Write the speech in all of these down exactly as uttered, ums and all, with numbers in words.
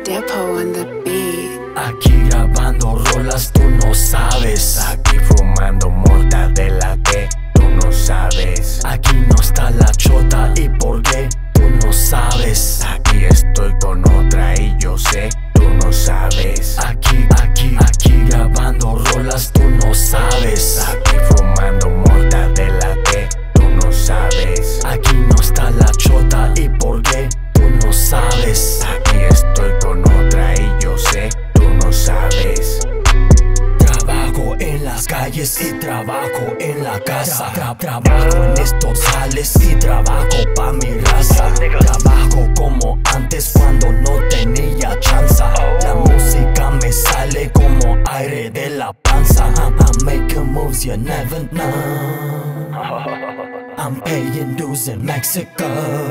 Depo on the beat. Aquí grabando rolas, tú no sabes. Aquí fumando mortadela que tú no sabes. Aquí no está la chota y por qué tú no sabes. Aquí estoy con otra y yo sé, tú no sabes. Aquí, aquí, aquí grabando rolas, tú no sabes. Aquí fumando mortadela que tú no sabes. Aquí no está la chota y por qué tú no sabes. Aquí estoy con otra y yo sé, tú no sabes. Trabajo en las calles y trabajo en la casa. Tra trabajo en estos jales y trabajo pa' mi raza. Trabajo como antes cuando no tenía chanza. La música me sale como aire de la panza. I'm making moves you never know. I'm paying dues in Mexico.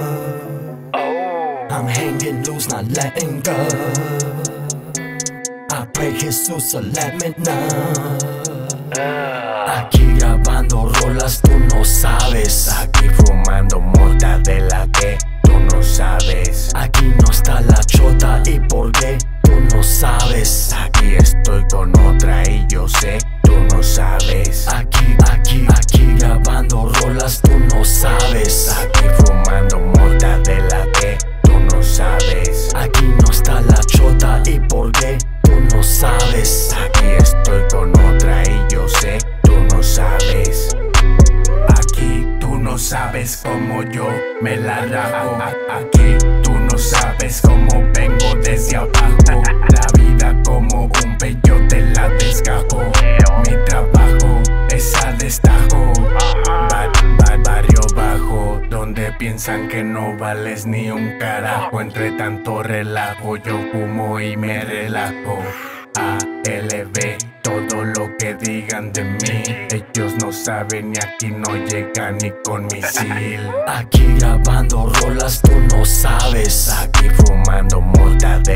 I'm hanging loose, not letting go. I pray Jesus to let me know. Aquí grabando rolas, tú no sabes. Aquí fumando mortadela que tú no sabes. Aquí no está la chota y por qué tú no sabes. Aquí estoy con otra y yo sé, tú no sabes. Aquí, aquí, aquí grabando rolas, tú no sabes. Aquí fumando mortadela que tú no sabes. Aquí no está la chota y por qué tú no sabes. Aquí estoy con otra y yo sé, tú no sabes. Aquí tú no sabes cómo yo me la rajo. Aquí tú no sabes cómo vengo desde abajo. La vida como un peyote la desgajo. Mi trabajo es a destajo. Bar, bar, barrio bajo, donde piensan que no vales ni un carajo. Entre tanto relajo yo fumo y me relajo. A L B, todo lo que digan de mí, ellos no saben y aquí no llegan ni con misil. Aquí grabando rolas, tú no sabes. Aquí fumando mortadela